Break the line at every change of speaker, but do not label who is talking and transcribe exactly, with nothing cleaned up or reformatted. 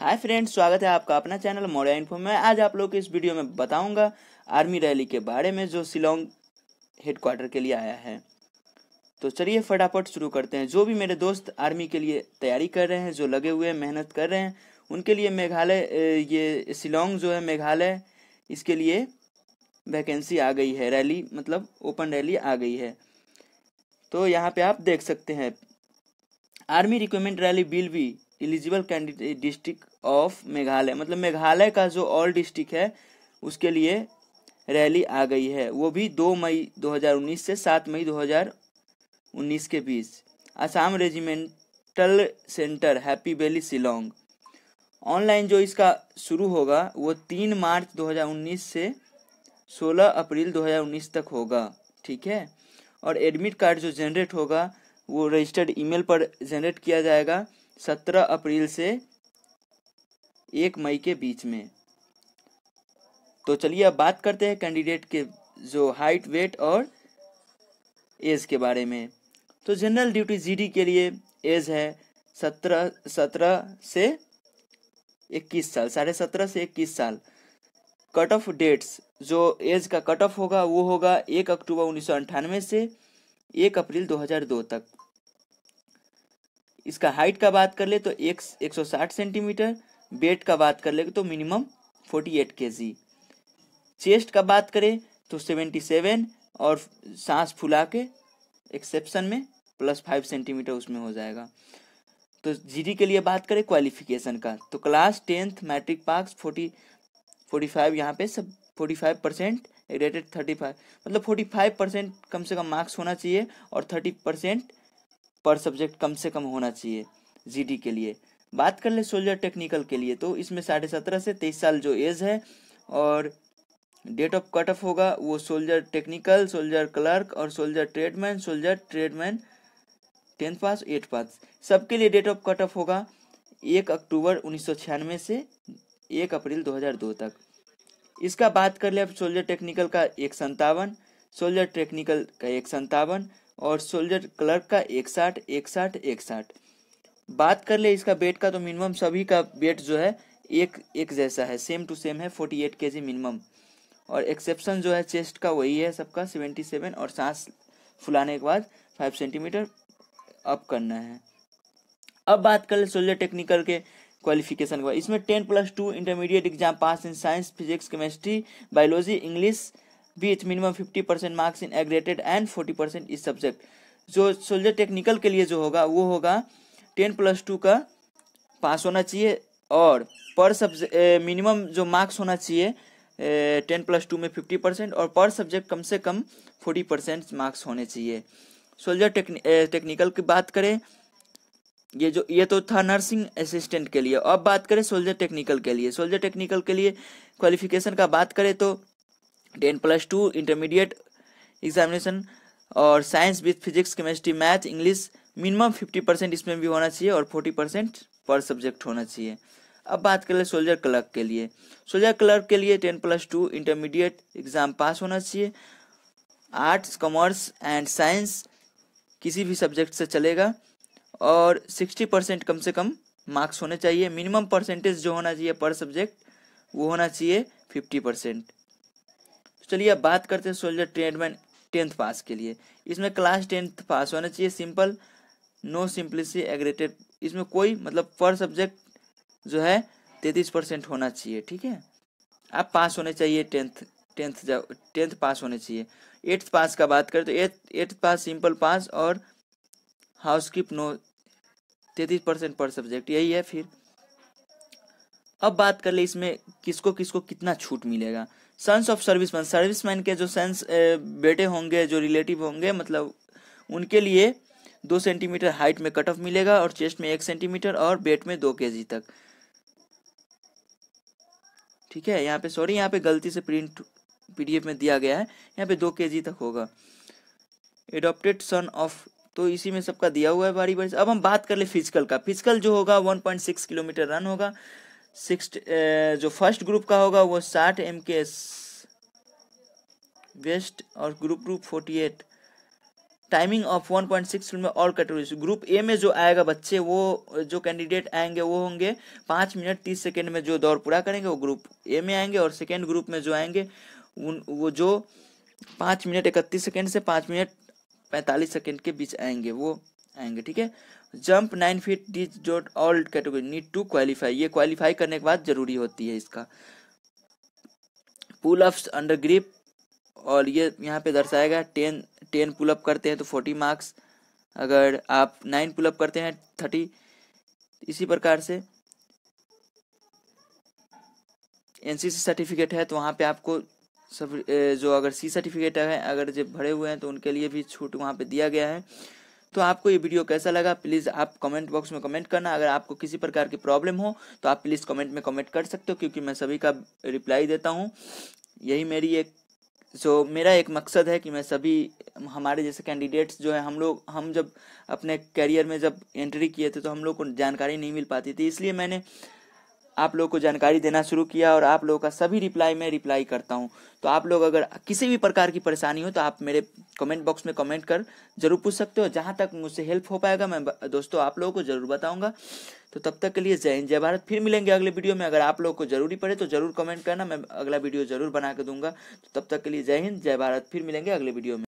Hi friends, स्वागत है आपका अपना चैनल मौर्या इन्फो में। आज आप लोग को इस वीडियो में बताऊंगा आर्मी रैली के बारे में जो शिलोंग हेडक्वार्टर के लिए आया है। तो चलिए फटाफट शुरू करते हैं। जो भी मेरे दोस्त आर्मी के लिए तैयारी कर रहे हैं, जो लगे हुए हैं, मेहनत कर रहे हैं, उनके लिए मेघालय ये शिलोंग जो है मेघालय, इसके लिए वैकेंसी आ गई है। रैली मतलब ओपन रैली आ गई है। तो यहाँ पे आप देख सकते हैं, army recruitment rally will be eligible candidate district of Meghalaya, मतलब मेघालय का जो ऑल डिस्ट्रिक्ट है उसके लिए रैली आ गई है। वो भी दो मई दो हज़ार उन्नीस से सात मई दो हज़ार उन्नीस के बीच। Assam regimental centre happy valley Shillong. Online जो इसका शुरू होगा वो तीन मार्च दो हज़ार उन्नीस से सोलह अप्रैल दो हज़ार उन्नीस तक होगा, ठीक है। और एडमिट कार्ड जो जनरेट होगा वो रजिस्टर्ड ईमेल पर जनरेट किया जाएगा सत्रह अप्रैल से एक मई के बीच में। तो चलिए अब बात करते हैं कैंडिडेट के जो हाइट, वेट और एज के बारे में। तो जनरल ड्यूटी जीडी के लिए एज है सत्रह सत्रह से इक्कीस साल, साढ़े सत्रह से इक्कीस साल। कट ऑफ डेट्स, जो एज का कट ऑफ होगा वो होगा एक अक्टूबर उन्नीस सौ अंठानवे से एक अप्रैल दो हज़ार दो तक। इसका हाइट का बात कर ले तो एक एक सौ साठ सेंटीमीटर। वेट का बात कर ले तो मिनिमम अड़तालीस केजी। चेस्ट का बात करें तो सतहत्तर और सांस फुला के एक्सेप्शन में प्लस फाइव सेंटीमीटर उसमें हो जाएगा। तो जीडी के लिए बात करें क्वालिफिकेशन का तो class tenth matric pass forty forty five यहाँ पे सब forty five percent rated thirty five, मतलब फोर्टी फाइव परसेंट कम से कम मार्क्स होना चाहिए और थर्टी परसेंट पर सब्जेक्ट कम से कम होना चाहिए जीडी के लिए। बात कर ले सोल्जर टेक्निकल के लिए तो इसमें साढ़े सत्रह से तेईस साल जो एज है, और डेट ऑफ कट ऑफ होगा वो सोल्जर टेक्निकल, सोल्जर क्लर्क और soldier tradesman. Soldier tradesman tenth pass eight pass सबके लिए डेट ऑफ कट ऑफ होगा एक अक्टूबर उन्नीस सौ छियानवे से एक अप्रैल दो हज़ार दो तक। इसका बात कर ले अब सोल्जर टेक्निकल का एक संतावन, सोल्जर टेक्निकल का एक संतावन और सोल्जर क्लर्क का इकसठ इकसठ इकसठ। बात कर ले इसका वेट का तो मिनिमम सभी का वेट जो है एक एक जैसा है, सेम टू सेम है, अड़तालीस केजी मिनिमम। और एक्सेप्शन जो है चेस्ट का वही है सबका सतहत्तर, और सांस फुलाने के बाद पाँच सेंटीमीटर अप करना है। अब बात कर ले सोल्जर टेक्निकल के क्वालिफिकेशन का। इसमें ten plus two intermediate exam pass in science, physics, chemistry, biology, English with minimum fifty percent marks in aggregate and forty percent इस सब्जेक्ट। जो सोल्जर टेक्निकल के लिए जो होगा वो होगा टेन प्लस टू का पास होना चाहिए, और पर सब्जेक्ट मिनिमम जो मार्क्स होना चाहिए टेन प्लस टू में फिफ्टी परसेंट, और पर सब्जेक्ट कम से कम फोर्टी परसेंट मार्क्स होने चाहिए। सोल्जर टेक्नि, टेक्निकल की बात करें, ये जो ये तो था नर्सिंग असिस्टेंट के लिए। अब बात करें सोल्जर टेक्निकल के लिए। सोल्जर टेक्निकल के लिए क्वालिफिकेशन का बात करें तो ten plus two intermediate examination और science with physics, chemistry, math, English minimum fifty percent इसमें भी होना चाहिए और फोर्टी परसेंट पर सब्जेक्ट होना चाहिए। अब बात करें सोल्जर क्लर्क के लिए। सोल्जर क्लर्क के लिए ten plus two intermediate exam pass होना चाहिए। आर्ट्स, कॉमर्स एंड साइंस किसी भी सब्जेक्ट से चलेगा, और सिक्सटी परसेंट कम से कम मार्क्स होने चाहिए। मिनिमम परसेंटेज जो होना चाहिए पर सब्जेक्ट वो होना चाहिए फिफ्टी परसेंट। चलिए अब बात करते हैं सोल्जर ट्रेडमैन टेंथ पास के लिए। इसमें क्लास टेंथ पास होना चाहिए, सिंपल, नो सिंपलिसी एग्रेटेड। इसमें कोई मतलब पर सब्जेक्ट जो है तैंतीस परसेंट होना चाहिए, ठीक है। आप पास होने चाहिए टेंथ टेंथ टेंथ पास होने चाहिए। एट्थ पास का बात करें तो eighth eighth pass simple pass और हाउसकीप नो, तैंतीस परसेंट पर सब्जेक्ट, यही है। फिर अब बात कर ले इसमें किसको किसको कितना छूट मिलेगा। सन्स ऑफ सर्विसमैन, सर्विसमैन के जो सन्स बेटे होंगे, जो रिलेटिव होंगे, मतलब उनके लिए दो सेंटीमीटर हाइट में कट ऑफ मिलेगा, और चेस्ट में एक सेंटीमीटर और वेट में दो केजी तक, ठीक है। यहाँ पे सॉरी यहाँ पे गलती से प्रिंट पीडीएफ में दिया गया है, यहाँ पे दो केजी तक होगा। एडॉप्टेड सन ऑफ, तो इसी में सबका दिया हुआ है बारी बारी से। अब हम बात कर ले फिजिकल का। फिजिकल जो होगा one point six kilometre run होगा। सिक्स जो फर्स्ट ग्रुप का होगा वो साठ एम के वेस्ट, और group group forty eight, timing of one point six में ऑल कैटेगरीज। ग्रुप ए में जो आएगा बच्चे, वो जो कैंडिडेट आएंगे वो होंगे पाँच मिनट तीस सेकेंड में जो दौड़ पूरा करेंगे वो ग्रुप ए में आएंगे, और सेकेंड ग्रुप में जो आएंगे उन वो जो पाँच मिनट इकतीस सेकेंड से पाँच मिनट पैंतालीस सेकेंड के बीच आएंगे वो आएंगे। ठीक है। Jump nine feet ditch dot all category need to qualify, ये क्वालिफाई करने के बाद जरूरी होती है इसका। पुल अप्स अंडर ग्रिप, और ये यहाँ पे दर्शाएगा टेन टेन पुलअप करते हैं तो फोर्टी मार्क्स, अगर आप नाइन पुलअप करते हैं थर्टी। इसी प्रकार से एनसीसी सर्टिफिकेट है तो वहाँ पे आपको सब जो अगर सी सर्टिफिकेट है अगर जो भरे हुए हैं तो उनके लिए भी छूट वहाँ पे दिया गया है। तो आपको ये वीडियो कैसा लगा प्लीज़ आप कमेंट बॉक्स में कमेंट करना। अगर आपको किसी प्रकार की प्रॉब्लम हो तो आप प्लीज़ कमेंट में कमेंट कर सकते हो, क्योंकि मैं सभी का रिप्लाई देता हूँ। यही मेरी एक जो मेरा एक मकसद है कि मैं सभी हमारे जैसे कैंडिडेट्स जो है, हम लोग हम जब अपने करियर में जब एंट्री किए थे तो हम लोग को जानकारी नहीं मिल पाती थी, इसलिए मैंने आप लोगों को जानकारी देना शुरू किया और आप लोगों का सभी रिप्लाई में रिप्लाई करता हूं। तो आप लोग अगर किसी भी प्रकार की परेशानी हो तो आप मेरे कमेंट बॉक्स में कमेंट कर जरूर पूछ सकते हो। जहां तक मुझसे हेल्प हो पाएगा मैं दोस्तों आप लोगों को जरूर बताऊंगा। तो तब तक के लिए जय हिंद जय भारत। फिर मिलेंगे अगले वीडियो में। अगर आप लोगों को जरूरी पड़े तो जरूर कमेंट करना, मैं अगला वीडियो जरूर बना के दूंगा। तो तब तक के लिए जय हिंद जय भारत। फिर मिलेंगे अगले वीडियो में।